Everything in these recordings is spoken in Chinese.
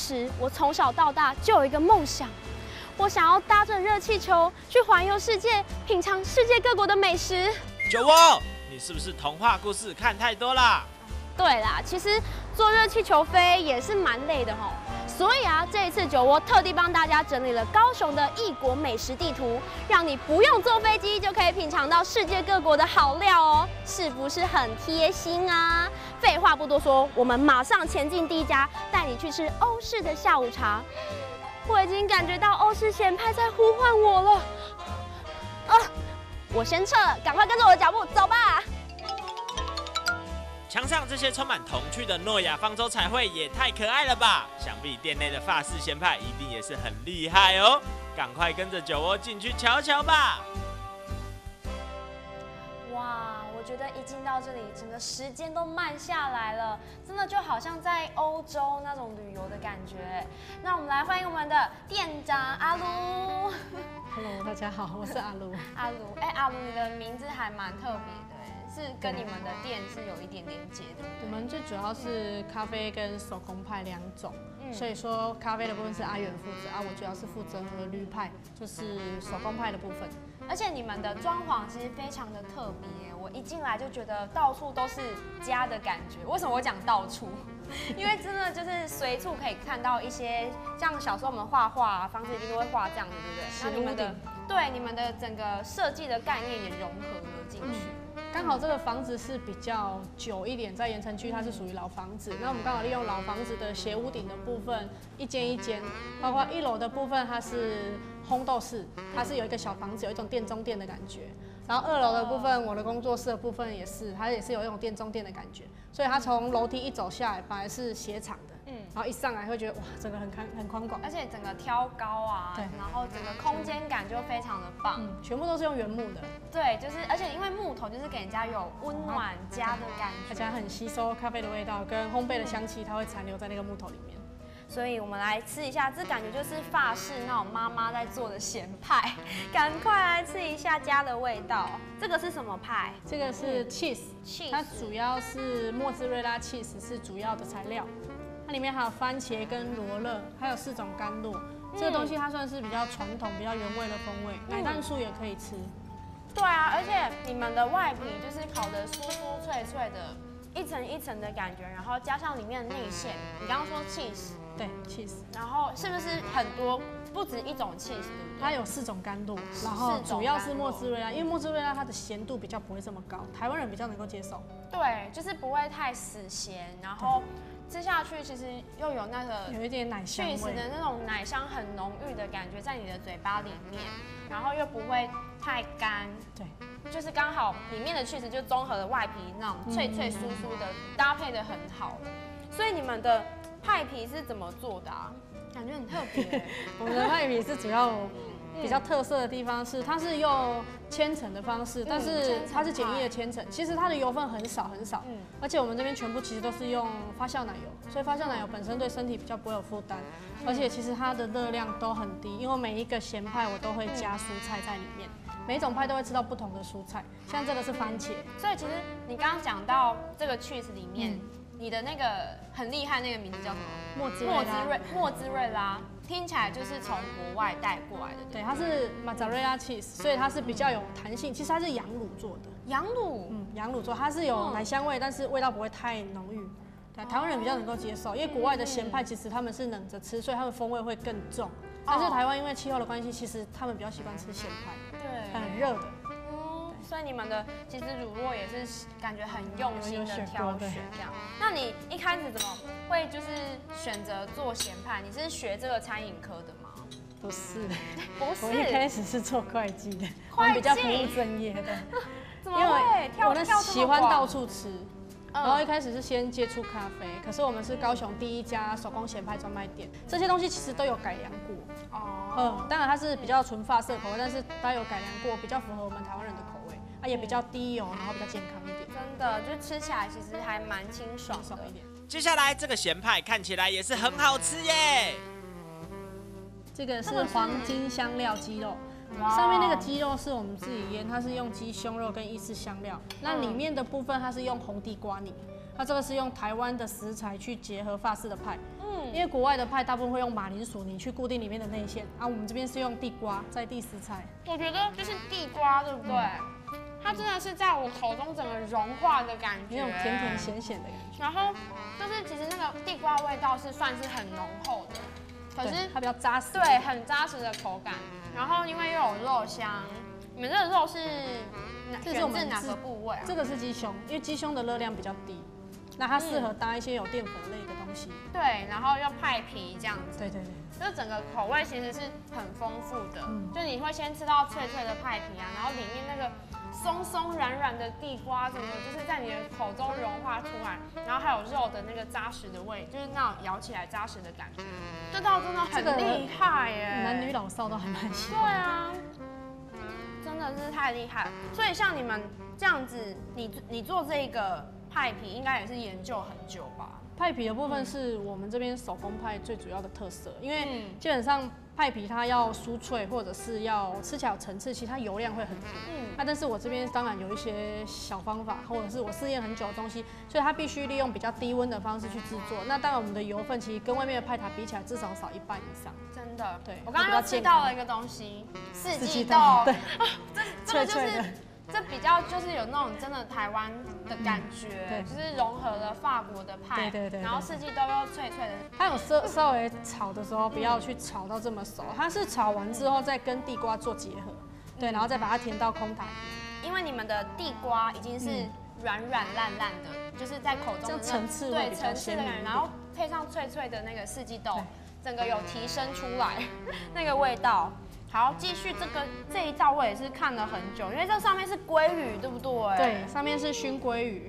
实我从小到大就有一个梦想，我想要搭着热气球去环游世界，品尝世界各国的美食。 酒窝，你是不是童话故事看太多啦？ 对啦，其实坐热气球飞也是蛮累的吼。所以啊，这一次酒窝特地帮大家整理了高雄的异国美食地图，让你不用坐飞机就可以品尝到世界各国的好料哦，是不是很贴心啊？废话不多说，我们马上前进第一家，带你去吃欧式的下午茶。我已经感觉到欧式咸派在呼唤我了，我先撤了，赶快跟着我的脚步走吧。 墙上这些充满童趣的诺亚方舟彩绘也太可爱了吧！想必店内的法式咸派一定也是很厉害哦，赶快跟着酒窝进去瞧瞧吧！ 哇，我觉得一进到这里，整个时间都慢下来了，真的就好像在欧洲那种旅游的感觉。那我们来欢迎我们的店长阿卢。 Hello， 大家好，我是阿卢。 阿卢，阿卢，你的名字还蛮特别的。是跟你们的店是有一点连接的。 我们最主要是咖啡跟手工派两种，所以说咖啡的部分是阿远负责，我主要是负责绿派，就是手工派的部分。 而且你们的装潢其实非常的特别，我一进来就觉得到处都是家的感觉。为什么我讲到处？因为真的就是随处可以看到一些像小时候我们画画，房子一定都会画这样的，对不对？那你们的整个设计的概念也融合了进去。 刚好这个房子是比较久一点，在盐埕区它是属于老房子，那我们刚好利用老房子的斜屋顶的部分，一间一间，包括1楼的部分它是烘豆室，它是有一个小房子，有一种店中店的感觉。然后2楼的部分，我的工作室的部分也是，它也是有一种店中店的感觉，所以它从楼梯一走下来，本来是斜长的，然后一上来会觉得哇，整个很宽广， 而且整个挑高啊，对，然后整个空间感就非常的棒， 全部都是用原木的， 对，就是而且因为木头就是给人家有温暖家的感觉， 而且很吸收咖啡的味道跟烘焙的香气，它会残留在那个木头里面。 所以我们来吃一下，这感觉就是法式那种妈妈在做的咸派，赶快来吃一下家的味道。这个是什么派？ 这个是 cheese， 它主要是莫兹瑞拉 cheese 是主要的材料，它里面还有番茄跟罗勒，还有4种甘露。这个东西它算是比较传统、比较原味的风味，奶蛋素也可以吃。 对啊，而且你们的外皮就是烤得酥酥脆脆的，一层一层的感觉，然后加上里面的内馅，你刚刚说 cheese。 对 cheese， 然后是不是很多不止一种 cheese， 对不对？ 它有4种甘露，然后主要是莫兹瑞拉，因为莫兹瑞拉它的咸度比较不会这么高，台湾人比较能够接受。 对，就是不会太死咸，然后吃下去其实又有那个有一点奶香味 cheese 的那种奶香很浓郁的感觉在你的嘴巴里面，然后又不会太干。 对， 就是刚好里面的 cheese 就综合了外皮那种脆脆酥酥的，搭配的很好。所以你们的派皮是怎么做的啊？感觉很特别。 我们的派皮是主要比较特色的地方是，它是用千层的方式，但是它是简易的千层，其实它的油分很少很少，而且我们这边全部其实都是用发酵奶油，所以发酵奶油本身对身体比较不会有负担，而且其实它的热量都很低，因为每一个咸派我都会加蔬菜在里面。每一种派都会吃到不同的蔬菜，像这个是番茄， 所以其实你刚刚讲到这个 cheese 里面，你的那个很厉害那个名字叫什么？莫兹瑞拉，听起来就是从国外带过来的。 对，它是马扎瑞拉 cheese， 所以它是比较有弹性。其实它是羊乳做的。 羊乳？ 羊乳做，它是有奶香味，但是味道不会太浓郁。对，台湾人比较能够接受，因为国外的咸派其实他们是冷着吃，所以他们风味会更重。但是台湾因为气候的关系，其实他们比较习惯吃咸派， 对， 很热的。 所以你们的其实乳酪也是感觉很用心的挑选这样。那你一开始怎么会就是选择做咸派？你是学这个餐饮科的吗？ 不是， 不是， 我一开始是做会计的，我比较不务正业的。 怎么会？ 我那喜欢到处吃。然后一开始是先接触咖啡，可是我们是高雄第一家手工咸派专卖店，这些东西其实都有改良过。当然它是比较纯法式口味，但是它有改良过，比较符合我们台湾人的口味，也比较低油，然后比较健康一点。 真的，就吃起来其实还蛮清爽一点。 接下来这个咸派看起来也是很好吃耶。 这个是黄金香料鸡肉。上面那个鸡肉是我们自己腌，它是用鸡胸肉跟意式香料。那里面的部分它是用红地瓜泥， 它这个是用台湾的食材去结合法式的派。因为国外的派大部分会用马铃薯泥去固定里面的内馅，我们这边是用地瓜在地食材。 我觉得就是地瓜，对不对？它真的是在我口中整个融化的感觉， 那种甜甜咸咸的感觉。 然后就是其实那个地瓜味道是算是很浓厚的，可是它比较扎实， 对，很扎实的口感。然后因为又有肉香，你们这个肉是选自哪个部位啊？ 这个是鸡胸，因为鸡胸的热量比较低，那它适合搭一些有淀粉类的东西。 对，然后又派皮这样子。 对， 就是整个口味其实是很丰富的，就你会先吃到脆脆的派皮啊，然后里面那个松松软软的地瓜，整个就是在你的口中融化出来，然后还有肉的那个扎实的味，就是那种咬起来扎实的感觉，这道真的很厉害耶， 男女老少都还蛮喜欢。 对啊，真的是太厉害了。所以像你们这样子，你做这个派皮应该也是研究很久吧？ 派皮的部分是我们这边手工派最主要的特色，因为基本上派皮它要酥脆，或者是要吃起来有层次，其实它油量会很足。但是我这边当然有一些小方法，或者是我试验很久的东西，所以它必须利用比较低温的方式去制作。那当然我们的油分其实跟外面的派塔比起来，至少少1半以上。 真的， 对。 我刚刚又吃到了一个东西，四季豆， 对， 这个就是。这比较就是有那种真的台湾的感觉，就是融合了法国的派， 对， 然后四季豆又脆脆的。 它有稍微炒的时候不要去炒到这么熟，它是炒完之后再跟地瓜做结合，对，然后再把它填到空台。 因为你们的地瓜已经是软软烂烂的，就是在口中的层次对层次的感觉，然后配上脆脆的那个四季豆，整个有提升出来那个味道。好，继续这一道我也是看了很久，因为这上面是鲑鱼，对不对？ 对，上面是熏鲑鱼。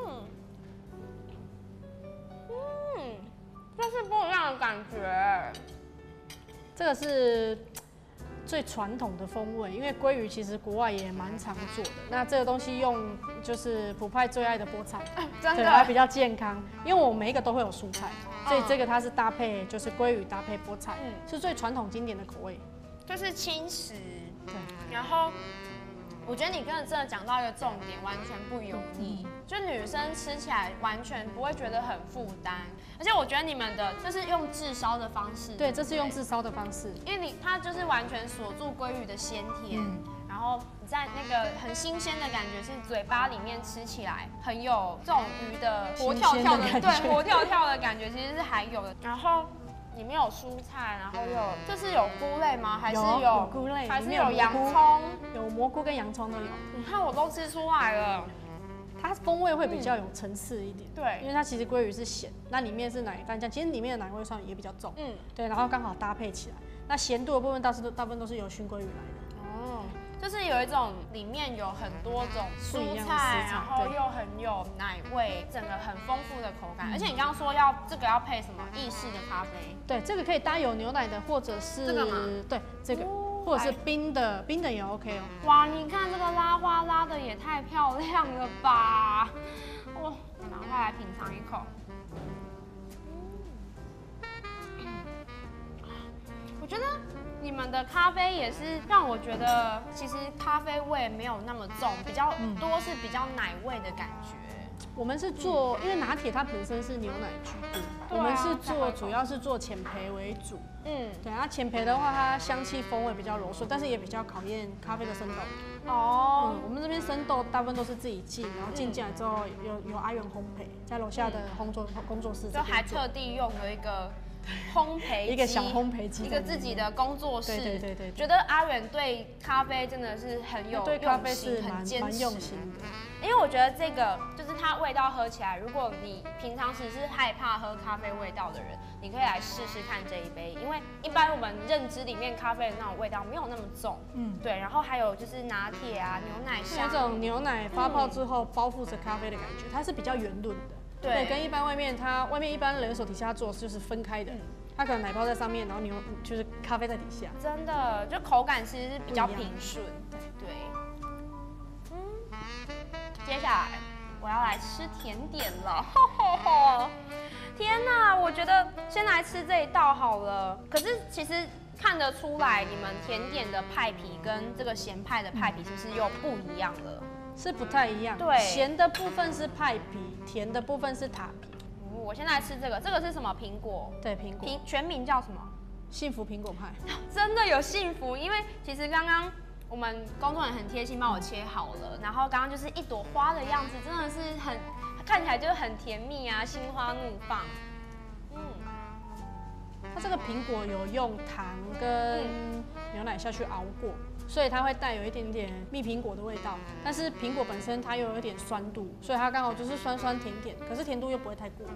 这是不一样的感觉。 这个是最传统的风味，因为鲑鱼其实国外也蛮常做的。那这个东西用就是普派最爱的菠菜， 真的， 它比较健康，因为我每一个都会有蔬菜，所以这个它是搭配就是鲑鱼搭配菠菜，是最传统经典的口味。就是轻食， 对。 然后我觉得你真的讲到一个重点，完全不油腻，就女生吃起来完全不会觉得很负担。而且我觉得你们的就是用炙烧的方式， 对，这是用炙烧的方式， 因为它就是完全锁住鲑鱼的鲜甜，然后你在那个很新鲜的感觉是嘴巴里面吃起来很有这种鱼的活跳跳的，对，活跳跳的感觉其实是还有的。然后里面有蔬菜，然后这是有菇类吗？还是有菇类？ 还是有洋葱？ 有蘑菇跟洋葱都有。 你看我都吃出来了， 它风味会比较有层次一点。 对， 因为它其实鲑鱼是咸，那里面是奶干酱，其实里面的奶味上也比较重。对，然后刚好搭配起来。那咸度的部分大部分都是由熏鲑鱼来的。 就是有一种里面有很多种蔬菜，然后又很有奶味，整个很丰富的口感。而且你刚刚说这个要配什么意式的咖啡？ 对，这个可以搭有牛奶的，或者是这个吗？ 对，这个，或者是冰的也 OK 哦。 哇，你看这个拉花拉的也太漂亮了吧！哇，我拿回来品尝一口。我觉得你们的咖啡也是让我觉得，其实咖啡味没有那么重，比较多是比较奶味的感觉。 我们是做，因为拿铁它本身是牛奶居多，我们是主要是做浅焙为主。对，那浅焙的话，它香气风味比较柔顺，但是也比较考验咖啡的生豆。我们这边生豆大部分都是自己进，然后进来之后有阿元烘焙，在楼下的工作室， 就还特地用了一个烘焙机， 一个小烘焙机， 一个自己的工作室。 对， 觉得阿远对咖啡真的是很有对咖啡是很坚持用心的。 因为我觉得这个就是它味道喝起来，如果你平常时是害怕喝咖啡味道的人，你可以来试试看这一杯，因为一般我们认知里面咖啡的那种味道没有那么重。对，然后还有就是拿铁啊，牛奶香， 那种牛奶发泡之后包覆着咖啡的感觉，它是比较圆润的。对，跟一般外面一般人手底下做就是分开的，它可能奶泡在上面，然后就是咖啡在底下。真的，就口感其实是比较平顺。对。接下来我要来吃甜点了，天哪！我觉得先来吃这一道好了。可是其实看得出来，你们甜点的派皮跟这个咸派的派皮是不是又不一样了？ 是不太一样。 对， 咸的部分是派皮，甜的部分是塔皮。 我现在吃这个，这个是什么苹果？ 对，苹果。 全名叫什么？ 幸福苹果派。 真的有幸福，因为其实刚刚我们工作人员很贴心帮我切好了，然后刚刚就是一朵花的样子，真的是看起来就是很甜蜜啊，心花怒放。 它这个苹果有用糖跟牛奶下去熬过，所以它会带有一点点蜜苹果的味道。但是苹果本身它又有一点酸度，所以它刚好就是酸酸甜甜，可是甜度又不会太过。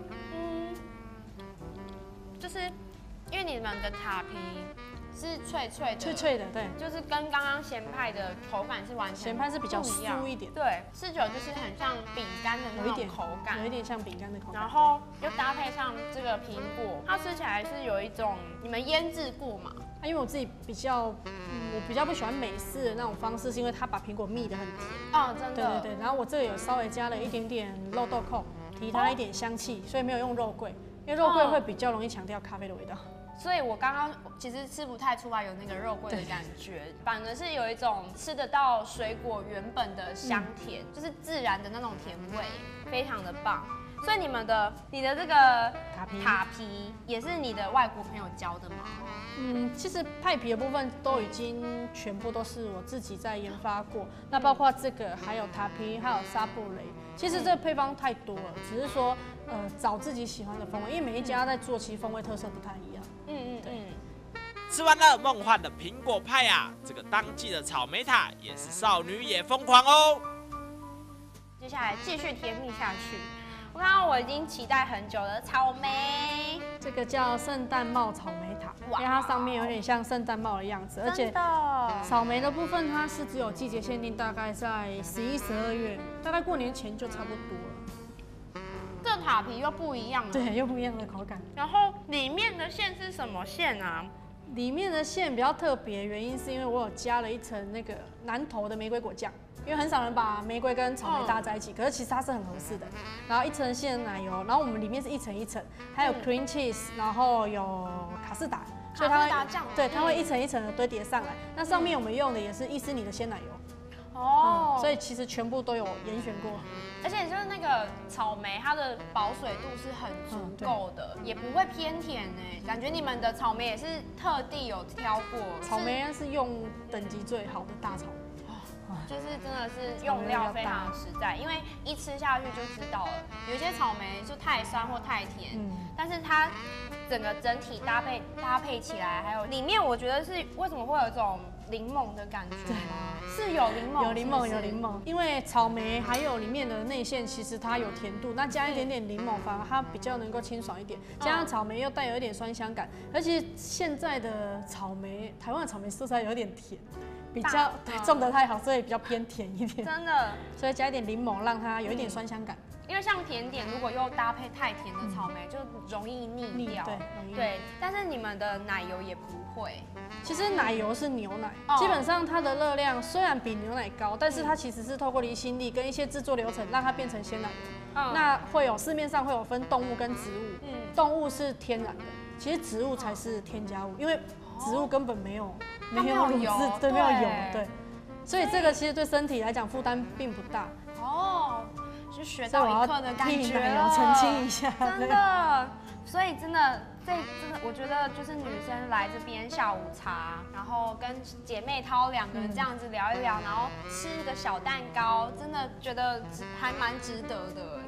就是因为你们的塔皮是脆脆的， 脆脆的，对， 就是跟刚刚咸派的口感是完全咸派是比较酥一点， 对，吃久就是很像饼干的那种口感， 有一点像饼干的口感。 然后又搭配上这个苹果，它吃起来是有一种你们腌制过嘛？ 因为我自己比较，我比较不喜欢美式的那种方式，是因为它把苹果蜜得很甜。 哦，真的。 对。然后我这个有稍微加了一点点肉豆蔻，提它一点香气，所以没有用肉桂，因为肉桂会比较容易强调咖啡的味道。 所以我刚刚其实吃不太出来有那个肉桂的感觉，反而是有一种吃得到水果原本的香甜，就是自然的那种甜味，非常的棒。所以你的这个塔皮也是你的外国朋友教的吗？ 其实派皮的部分都已经全部都是我自己在研发过，那包括这个还有塔皮，还有沙布雷。其实这个配方太多了，只是说找自己喜欢的风味，因为每一家在做其实风味特色不太一样。 吃完了梦幻的苹果派啊，这个当季的草莓塔也是少女也疯狂哦。 接下来继续甜蜜下去。我已经期待很久了，草莓。 这个叫圣诞帽草莓塔，因为它上面有点像圣诞帽的样子，而且草莓的部分它是只有季节限定，大概在11、12月，大概过年前就差不多了。 这塔皮又不一样了， 对，又不一样的口感。 然后里面的馅是什么馅啊？ 里面的馅比较特别，原因是因为我有加了一层那个南投的玫瑰果酱，因为很少人把玫瑰跟草莓搭在一起，可是其实它是很合适的。然后一层鲜奶油，然后我们里面是一层一层，还有 cream cheese， 然后有卡士达，所以它会对它会一层一层的堆叠上来。那上面我们用的也是伊斯尼的鲜奶油。所以其实全部都有严选过， 而且就是那个草莓，它的保水度是很足够的，也不会偏甜哎。感觉你们的草莓也是特地有挑过， 草莓是用等级最好的大草莓， 就是真的是用料非常实在，因为一吃下去就知道了，有一些草莓就太酸或太甜，但是它整体搭配起来，还有里面我觉得是为什么会有一种柠檬的感觉吗？是有柠檬， 有柠檬，因为草莓还有里面的内馅，其实它有甜度，那加一点点柠檬，反而它比较能够清爽一点。加上草莓又带有一点酸香感，而且现在的草莓，台湾的草莓说出来有点甜，比较种得太好，所以比较偏甜一点。 真的， 所以加一点柠檬，让它有一点酸香感。 因为像甜点，如果又搭配太甜的草莓，就容易腻掉。对，但是你们的奶油也不会。 其实奶油是牛奶，基本上它的热量虽然比牛奶高，但是它其实是透过离心力跟一些制作流程，让它变成鲜奶油。那市面上会有分动物跟植物，动物是天然的，其实植物才是添加物，因为植物根本没有油， 对，没有油，对，所以这个其实对身体来讲负担并不大。 就学到一课的感觉了， 澄清一下， 真的。所以真的，我觉得就是女生来这边下午茶，然后跟姐妹淘2个人这样子聊一聊，然后吃一个小蛋糕，真的觉得还蛮值得的。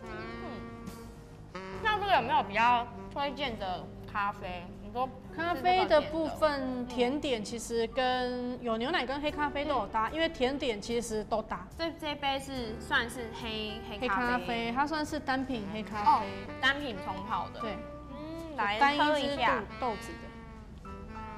那这个有没有比较推荐的咖啡？你说咖啡的部分，甜点其实有牛奶跟黑咖啡都有搭，因为甜点其实都搭。 这杯算是黑咖啡，它算是单品黑咖啡， 单品冲泡的。 对， 来喝一下豆子的。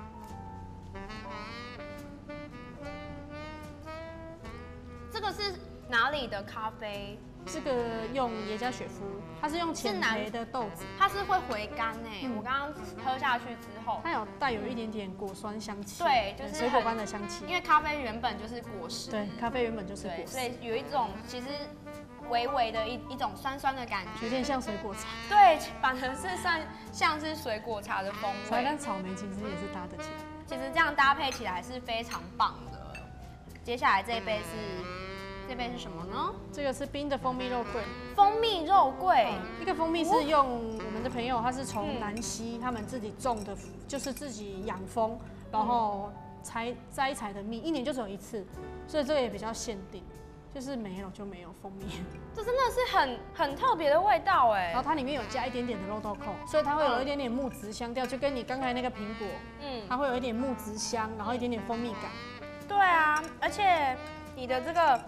这个是哪里的咖啡？ 这个用耶加雪夫，它是用浅焙的豆子， 它是会回甘哎。我刚刚喝下去之后， 它有带有一点点果酸香气， 对，就是水果般的香气。 因为咖啡原本就是果实， 对，咖啡原本就是果实， 所以有一种其实微微的一种酸酸的感觉， 有点像水果茶。 对，反而是像是水果茶的风味。 茶跟草莓其实也是搭得起来， 其实这样搭配起来是非常棒的。接下来这一杯是这杯是什么呢？ 这个是冰的蜂蜜肉桂。 蜂蜜肉桂， 这个蜂蜜是用我们的朋友，他是从南溪他们自己种的，就是自己养蜂，然后摘采的蜜，1年就只有1次，所以这个也比较限定，就是没有就没有蜂蜜。 这真的是很特别的味道哎。 然后它里面有加一点点的肉豆蔻，所以它会有一点点木质香调，就跟你刚才那个苹果，它会有一点木质香，然后一点点蜂蜜感。 对啊，而且你的这个，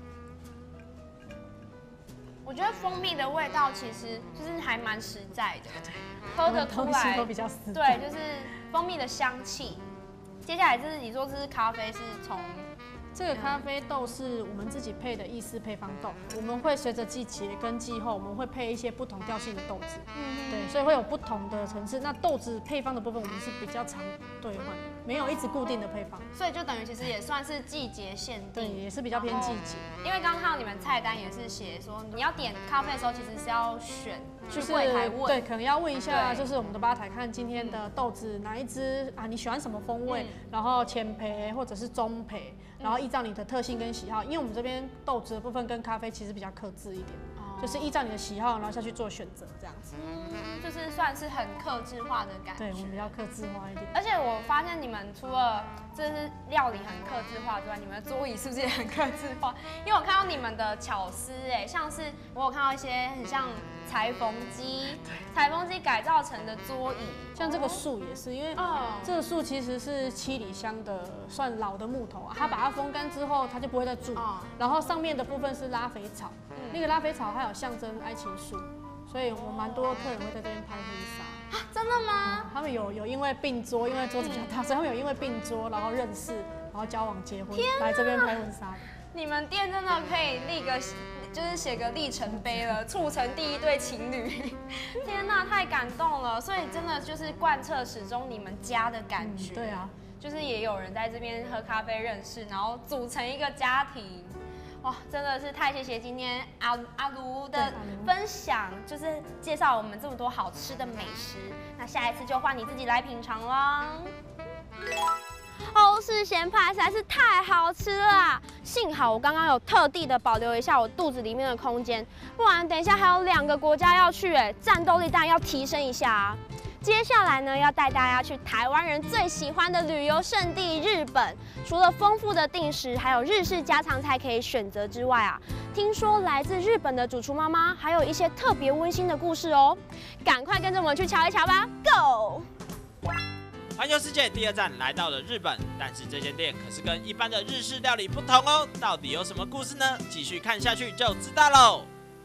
我觉得蜂蜜的味道其实就是还蛮实在的，喝得出来。 都比较实在。 对，就是蜂蜜的香气。接下来就是你说这是咖啡，是从这个咖啡豆是我们自己配的意式配方豆，我们会随着季节跟气候，我们会配一些不同调性的豆子，对，所以会有不同的层次。那豆子配方的部分，我们是比较常兑换，没有一直固定的配方， 所以就等于其实也算是季节限定， 对，也是比较偏季节。 因为刚刚看到你们菜单也是写说，你要点咖啡的时候，其实是要选， 就是柜台问， 对，可能要问一下，就是我们的吧台看今天的豆子哪一支啊，你喜欢什么风味，然后浅焙或者是中焙，然后依照你的特性跟喜好，因为我们这边豆子的部分跟咖啡其实比较克制一点，就是依照你的喜好，然后下去做选择这样子。 就是算是很客制化的感觉。 对，我们比较客制化一点。 而且我发现你们除了这是料理很客制化之外，你们的桌椅是不是也很客制化？因为我看到你们的巧思，像是我有看到一些很像裁缝机改造成的桌椅， 像这个树也是，因为这个树其实是七里香的算老的木头啊，它把它风干之后，它就不会再蛀。然后上面的部分是拉菲草，那个拉菲草它有象征爱情树，所以我蛮多客人会在这边拍婚纱。 真的吗？ 他们有因为并桌，因为桌子比较大，所以他们有因为并桌，然后认识，然后交往结婚，来这边拍婚纱。 你们店真的可以就是写个里程碑了，促成第1对情侣。天哪，太感动了！所以真的就是贯彻始终你们家的感觉。 对啊， 就是也有人在这边喝咖啡认识，然后组成一个家庭。哇，真的是太谢谢今天阿卢的分享，就是介绍我们这么多好吃的美食。那下一次就换你自己来品尝啦。欧式咸派实在是太好吃了啊！幸好我刚刚有特地的保留一下我肚子里面的空间，不然等一下还有2个国家要去，战斗力当然要提升一下啊！接下来呢，要带大家去台湾人最喜欢的旅游胜地日本。除了丰富的定食，还有日式家常菜可以选择之外啊，听说来自日本的主厨妈妈还有一些特别温馨的故事哦。赶快跟着我们去瞧一瞧吧 ，Go！ 环游世界第2站来到了日本，但是这间店可是跟一般的日式料理不同哦。到底有什么故事呢？继续看下去就知道喽。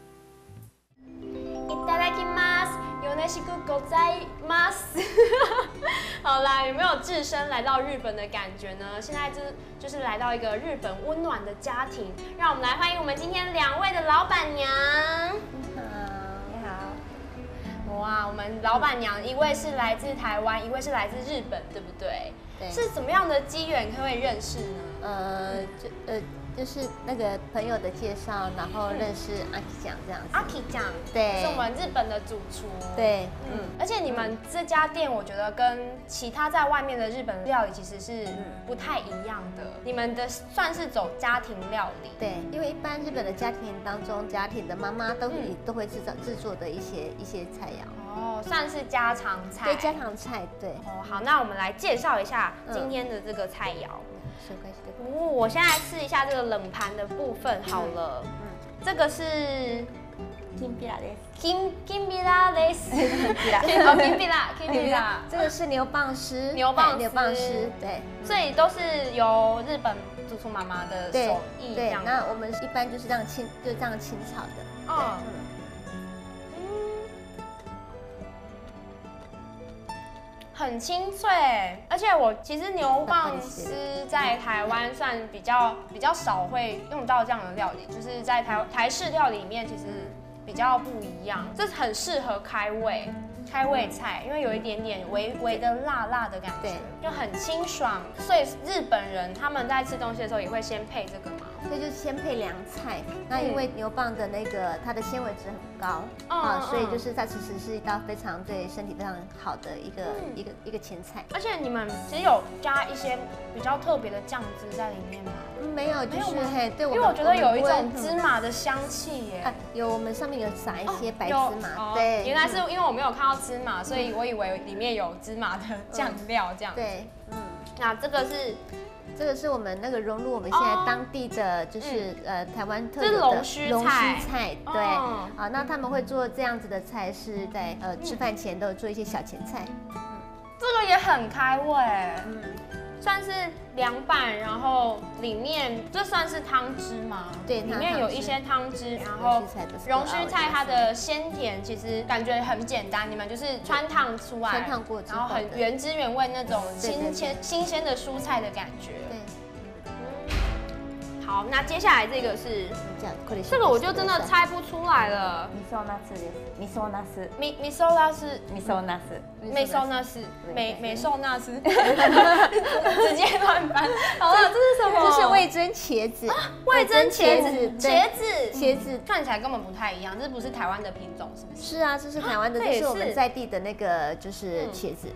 いただきます。よろしくございます。好啦，有没有置身来到日本的感觉呢？现在就是来到一个日本温暖的家庭，让我们来欢迎我们今天2位的老板娘。 你好。 哇，我们老板娘一位是来自台湾，一位是来自日本，对不对？ 对。 是怎么样的机缘可以认识呢？ 就是那个朋友的介绍，然后认识阿 K 酱这样子。 阿 K 酱， 对， 是我们日本的主厨。 对， 而且你们这家店，我觉得跟其他在外面的日本料理其实是不太一样的。你们的算是走家庭料理。 对，因为一般日本的家庭当中，家庭的妈妈都会制作的一些菜肴。 哦，算是家常菜。 对，家常菜，对。 哦，好，那我们来介绍一下今天的这个菜肴。哦，我现在试一下这个冷盘的部分好了。这个是金比拉です。 金比拉です。金比拉。 这个是牛蒡丝。 牛蒡丝，对。 所以都是由日本主厨妈妈的手艺这样。 对，那我们一般就是这样清炒的。 很清脆，而且其实牛蒡丝在台湾算比较少会用到这样的料理，就是在台式料理里面其实比较不一样，这很适合开胃菜，因为有一点点微的辣的感觉，就很清爽。所以日本人他们在吃东西的时候也会先配这个嘛。 所以就先配凉菜。那因为牛蒡的那个它的纤维质很高啊，所以就是它其实是一道非常对身体非常好的一个前菜。 而且你们其实有加一些比较特别的酱汁在里面吗？ 没有，就是对， 因为我觉得有一种芝麻的香气耶。 有，我们上面有撒一些白芝麻，对。 原来是因为我没有看到芝麻，所以我以为里面有芝麻的酱料这样。 对， 那这个是我们那个融入我们现在当地的就是台湾特有的龙须菜， 对啊，那他们会做这样子的菜，是在吃饭前都有做一些小前菜。 这个也很开胃，算是凉拌，然后里面这算是汤汁吗？ 对， 里面有一些汤汁，然后荣须菜它的鲜甜其实感觉很简单，你们就是穿烫出来， 穿烫过之后， 然后很原汁原味那种新鲜的蔬菜的感觉。 对。 好，那接下来这个是这个我就真的猜不出来了。 味噌ナスです。味噌ナス。 味噌ナス。 味噌ナス。 味噌ナス。美寿纳斯。直接乱翻。好了，这是什么？ 这是味噌茄子。 味噌茄子。 茄子看起来根本不太一样，这不是台湾的品种，是不是？ 是啊，这是台湾的，这是我们在地的那个就是茄子。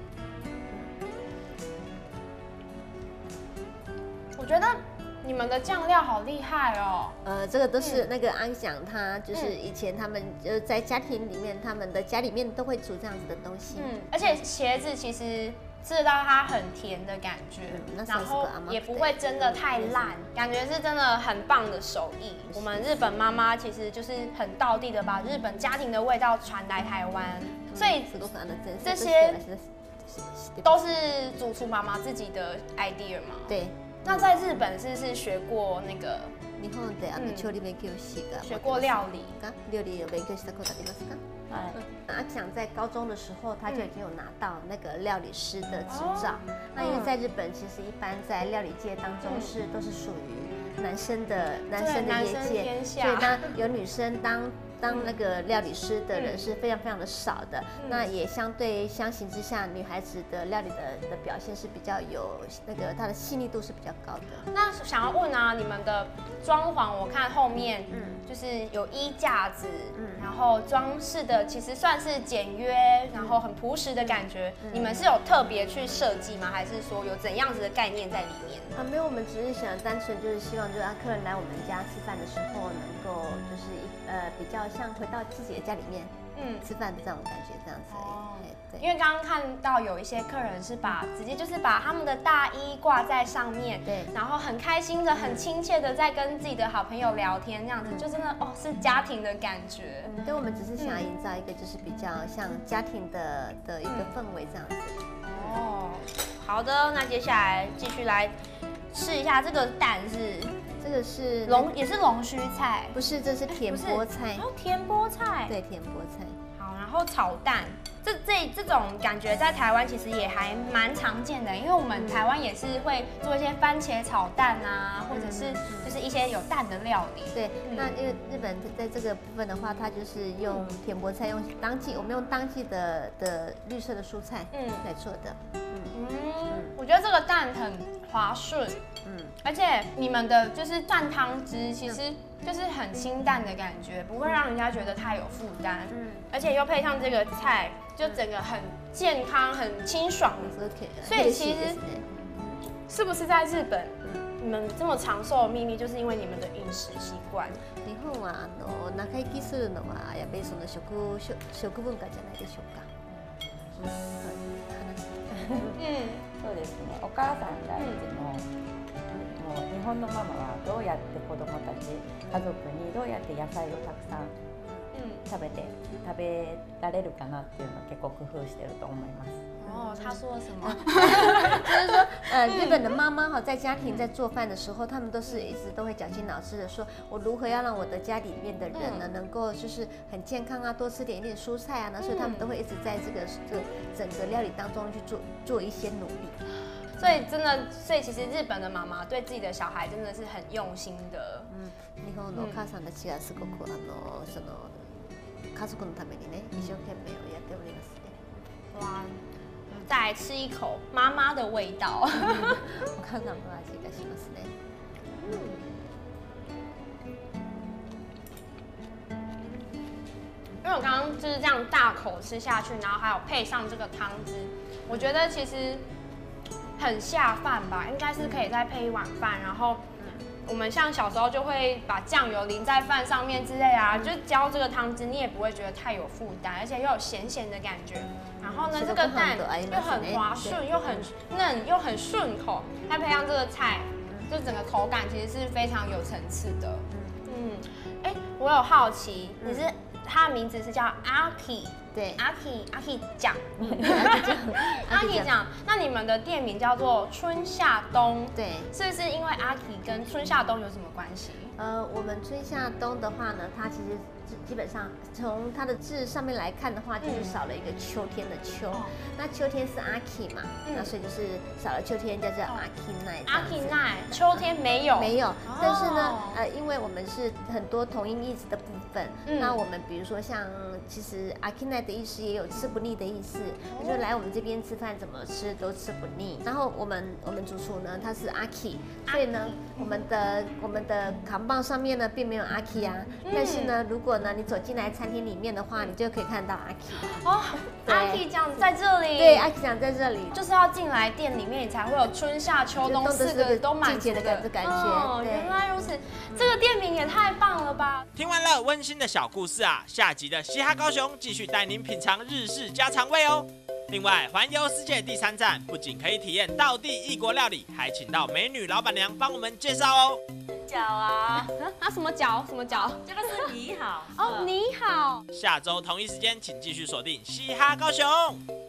我觉得你们的酱料好厉害哦。 这个都是那个安祥，他就是以前他们在家庭里面，他们的家里面都会煮这样子的东西。 而且茄子其实吃得到它很甜的感觉，然后也不会真的太烂，感觉是真的很棒的手艺。我们日本妈妈其实就是很道地的把日本家庭的味道传来台湾，所以这些都是主厨妈妈自己的 idea 吗？ 对。 那在日本是学过那个日本で調理勉強しが学过料理料理有勉強したことありますか？阿强在高中的时候，他就已经有拿到那个料理师的执照。那因为在日本，其实一般在料理界当中都是属于男生的业界，所以呢有女生当那个料理师的人是非常非常的少的。那也相形之下，女孩子的料理的表现是比较有那个它的细腻度是比较高的。 那想要问啊，你们的装潢我看后面就是有衣架子，然后装饰的其实算是简约，然后很朴实的感觉。你们是有特别去设计吗？还是说有怎样子的概念在里面？ 没有，我们只是想单纯就是希望，就是让客人来我们家吃饭的时候，能够就是比较像回到自己的家里面吃饭的这种感觉，这样子。对， 因为刚刚看到有一些客人是直接就是把他们的大衣挂在上面， 对， 然后很开心的、很亲切的在跟自己的好朋友聊天，这样子就真的是家庭的感觉。 对，我们只是想要营造一个就是比较像家庭的一个氛围这样子。 好的，那接下来继续来试一下这个蛋这个是也是龙须菜， 不是，这是甜菠菜。 甜菠菜， 对，甜菠菜。 好，然后炒蛋，这种感觉在台湾其实也还蛮常见的，因为我们台湾也是会做一些番茄炒蛋啊，或者是就是一些有蛋的料理。 对，那因为日本在这个部分的话，它就是用甜菠菜，我们用当季的绿色的蔬菜来做的。 我觉得这个蛋很滑顺，而且你们的就是蛋汤汁其实就是很清淡的感觉，不会让人家觉得太有负担，而且又配上这个菜，就整个很健康、很清爽。所以其实是不是在日本，你们这么长寿的秘密，就是因为你们的饮食習慣？ 日本は長生きするのはやっぱりその食文化じゃないでしょうか。 そうですね。お母さんがいてもう日本のママはどうやって子供たち、家族にどうやって野菜をたくさん食べられるかなっていうのを結構工夫してると思います。 他说了什么？ 就是说，日本的妈妈在家庭在做饭的时候，他们一直都会绞尽脑汁的说，我如何要让我的家里面的人呢，能够就是很健康啊，多吃一点蔬菜啊，所以他们都会一直在这个整个料理当中去做一些努力。 所以其实日本的妈妈对自己的小孩真的是很用心的。 日本のお母さんたちがすごくその家族のためにね一生懸命をやっておりますね。 哇！再来吃一口妈妈的味道。 お母さんの味がしますね。 因为我刚刚就是这样大口吃下去，然后还有配上这个汤汁，我觉得其实很下饭吧，应该是可以再配一碗饭，然后我们像小时候就会把酱油淋在饭上面之类啊，就浇这个汤汁，你也不会觉得太有负担，而且又有咸咸的感觉。然后呢，这个蛋又很滑顺，又很嫩，又很顺口，再配上这个菜，就整个口感其实是非常有层次的。我有好奇，你是它的名字是叫阿 K， 对， 阿 K 酱，阿 K 酱。那你们的店名叫做春夏冬， 对， 是不是因为阿 K 跟春夏冬有什么关系？ 我们春夏冬的话呢，它其实基本上从它的字上面来看的话，就是少了一个秋天的秋。那秋天是阿 K 嘛，那所以就是少了秋天，就叫阿 K奈。 阿 K奈，秋天没有。 没有，但是呢，因为我们是很多同音异字的部分，那我们比如说像，其实阿 K奈的意思也有吃不腻的意思，就是来我们这边吃饭怎么吃都吃不腻。然后我们主厨呢，他是阿 K， 所以呢，我们的扛棒上面呢并没有阿 K 啊，但是呢，如果呢你走进来餐厅里面的话，你就可以看到阿 K。 哦，阿 K 酱在这里。 对，阿 K 酱在这里， 就是要进来店里面，你才会有春夏秋冬4个都满足的感觉。 原来如此，这个店名也太棒了吧！ 听完了温馨的小故事啊，下集的嘻哈高雄继续带您品尝日式家常味哦。另外，环游世界第3站不仅可以体验道地异国料理，还请到美女老板娘帮我们介绍哦。 脚啊， 什么脚？什么脚？ 这个是你好哦，你好。 下周同一时间，请继续锁定嘻哈高雄。